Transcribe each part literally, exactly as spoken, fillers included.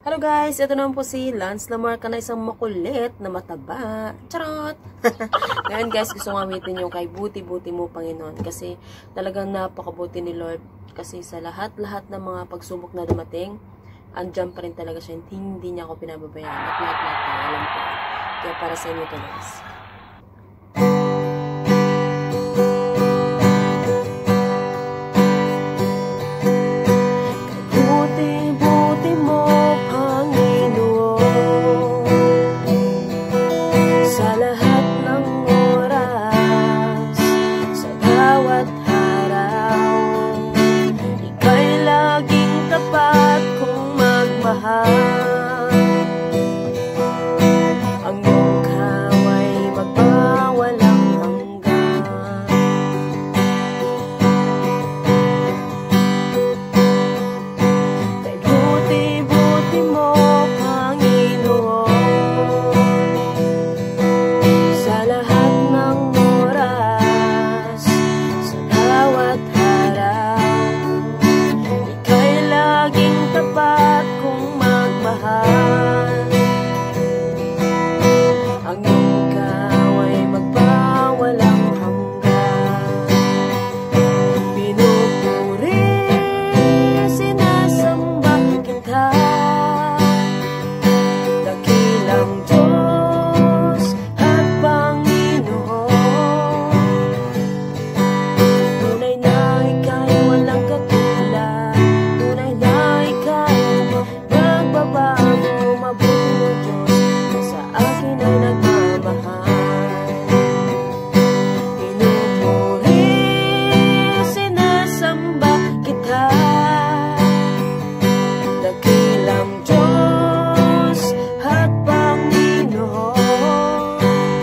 Hello guys, ito naman po si Lance Lamarca na isang makulit na mataba. Charot! Ngayon guys, gusto kong gamitin yung kay buti-buti mo Panginoon kasi talagang napakabuti ni Lord. Kasi sa lahat-lahat ng mga pagsubok na dumating, andyan pa rin talaga siya. Hindi niya ako pinababayaan. At lahat-lahat tayo, alam ko. Kaya para sa inyo ito guys. Ang iyong kaway magpawalang hanggan. Kay buti-buti mo Panginoon, sa lahat ng oras, sa bawat araw, ika'y laging tapat kong magmahal. Ang iyong kaway magpawalang hanggan. Pinupuri, sinasamba kita, dakilang Diyos at Panginoon. Tunay na ika'y walang katulad, tunay na ika'y nagbabago, mabuti ng Diyos na sa akin ay nagmamahal. Pinupuri, sinasamba kita, dakilang Diyos at Panginoon.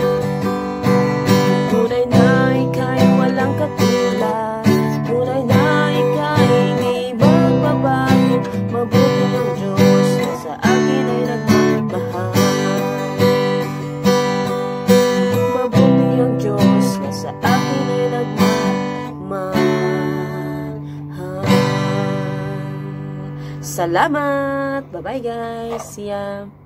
Tunay na ika'y walang katulad, tunay na ika'y di magbabago, mabuti ng Diyos na sa akin ay nagmamahal. Mabuti ang Diyos na sa akin ay nagmamahal. Salamat! Bye-bye guys! See ya!